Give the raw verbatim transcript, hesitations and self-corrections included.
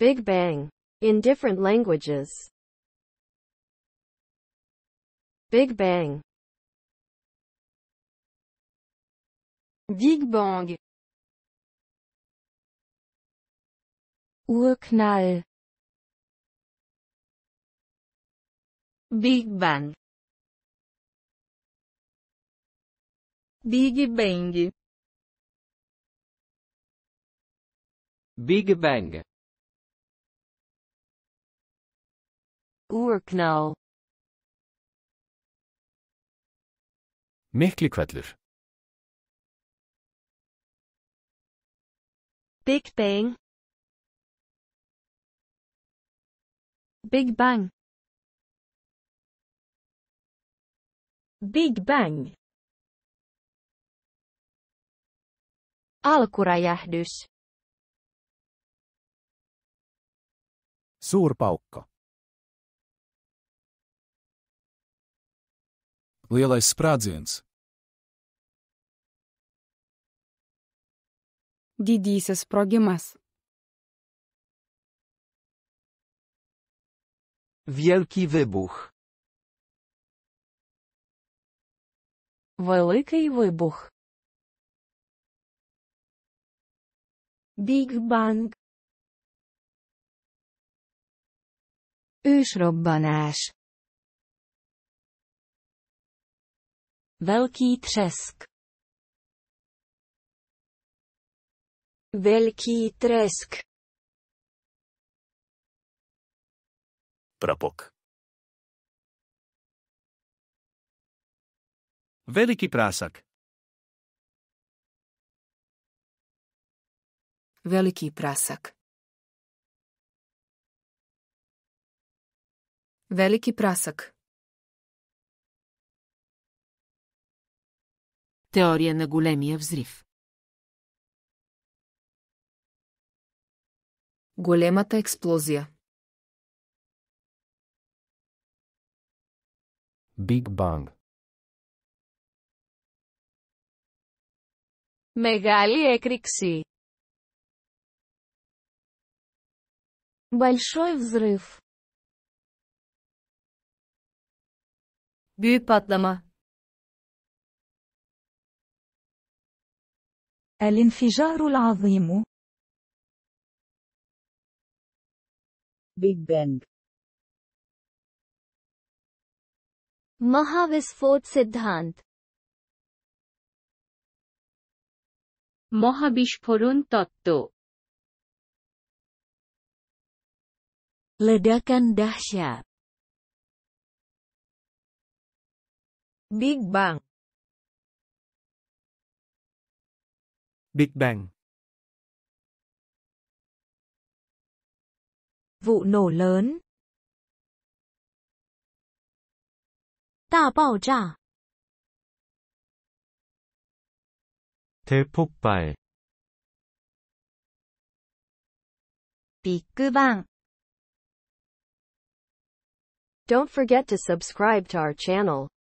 Big Bang. In different languages. Big Bang. Big Bang. Urknall. Big Bang. Big Bang. Big Bang. Urknall. Miklihvellur. Big Bang. Big Bang. Big Bang. Alkuräjähdys. Suur Pauk. Lielais sprādziens. Didysis sprogimas. Wielki Wybuch. Великий вибух. Big Bang. Ősrobbanás. Velký třesk. Velký tresk. Prapok. Veliki prasak. Veliki prasak. Veliki prasak. Теория на големия взрив. Големата експлозия. Big Bang. Μεγάλη έκρηξη. Большой взрыв. Büyük patlama. الانفجار العظيم. Big Bang. महाविस्फोट सिद्धांत. মহাবিস্ফোরণ তত্ত্ব। Ledakan dahsyat. Big Bang. Big Bang. Vụ nổ lớn. 大爆炸. 대폭발. Big Bang. Don't forget to subscribe to our channel.